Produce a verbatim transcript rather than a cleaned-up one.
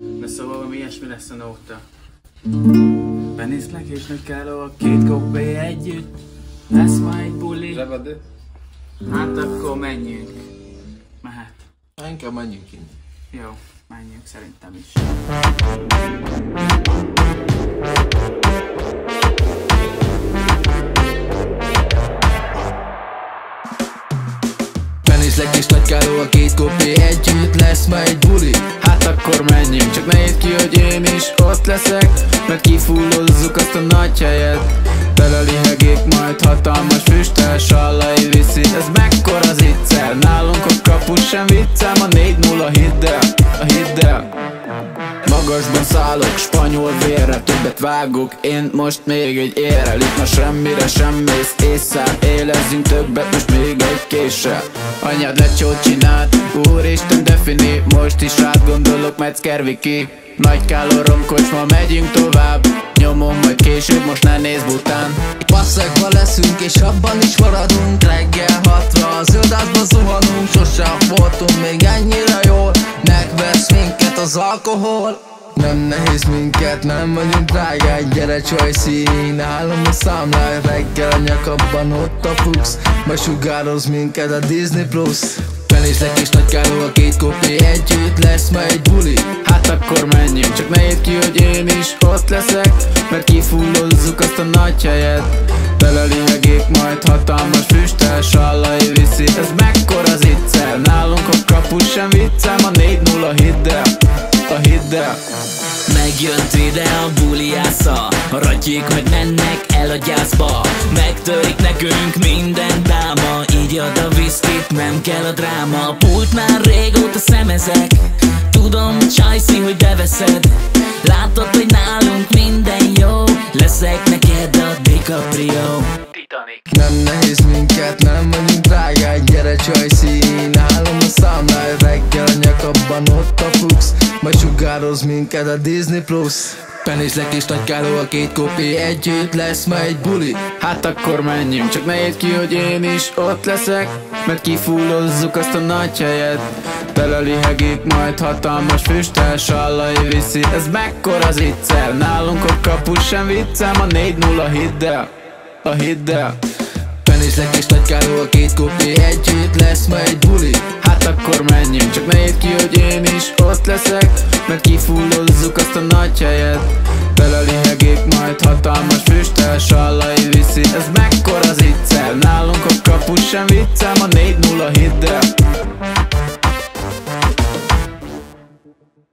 De szóval valami ilyesmi lesz a nóta. Benézlek és nagy káló a két koppé együtt. Lesz ma egy buli. Zsebedő? Hát akkor menjünk. Mehet. Inkább menjünk innen. Jó, menjünk szerintem is. Benézlek és nagy káló a két koppé együtt. Lesz ma egy buli. Hát akkor menjünk, csak ne hidd ki, hogy én is ott leszek, mert kifullozzuk azt a nagy helyet. Belelihegék majd hatalmas füsttel, sallai viszi. Ez mekkora zicser, nálunk a kapus sem viccel. Ma négy nulla, hidd el, a hidd el. Magasban szállok, spanyol vérre, többet vágok. Én most még egy érrel, itt ma semmire sem mész észre. Élezzünk többet, most még egy késsel. Anyád lecsót csinált, úristen defini. Most is rád gondolok, Metzker, Viki. Nagy kálorom kocsma, megyünk tovább. Nyomom majd később, most ne nézz bután. Passzakba leszünk és abban is maradunk. Reggel hatra a zöldázba zuhanunk. Sosem voltunk még ennyire jól. Megvesz minket az alkohol. Nem nehéz minket, nem vagyunk drágák. Gyere csajszí, nálom a számláj. Reggel a nyakabban ott a fux. Besugározz minket a Disney Plus. Benézlek és nagy káló a két koppé együtt. Lesz ma egy buli. Hát akkor menjünk, csak ne hidd ki, hogy én is ott leszek, mert kifullozzuk azt a nagy helyet. Belelihegék majd hatalmas füsttel, sallai viszi. Ez mekkora zicser, nálunk a kapus sem viccel. Ma négy nulla, hidd el, a hidd el. Megjött ide a buliásza, a rattyék meg mennek el a gyászba. Megtörik nekünk minden dáma, így ad a viszkit, nem kell a dráma. A pult már régóta szemezek, tudom csajszi, hogy beveszed. Látod, hogy nálunk minden jó, leszek neked a DiCaprio. Titanic. Nem nehéz minket, nem vagyunk drágák. Gyere csajszí, nálom a számláj. Reggel a nyakabban ott a fux. Majd sugározz minket a Disney Plus. Benézlek és nagy káló a két koppé együtt. Lesz ma egy buli. Hát akkor menjünk, csak ne hidd ki, hogy én is ott leszek, mert kifullozzuk azt a nagy helyet. Belelihegék majd hatalmas füsttel, sallai viszi. Ez mekkora zicser, nálunk a kapus sem viccel. Ma négy nulla, hidd el, a hidd el. Benézlek és nagy káló a két koppé együtt. Lesz ma egy buli. Hát akkor menjünk, csak ne hidd ki, hogy én is ott leszek, mert kifullozzuk azt a nagy helyet. Belelihegék majd hatalmas füsttel, sallai viszi. Ez mekkora zicser, nálunk a kapus sem viccel. Ma négy nulla, hidd el.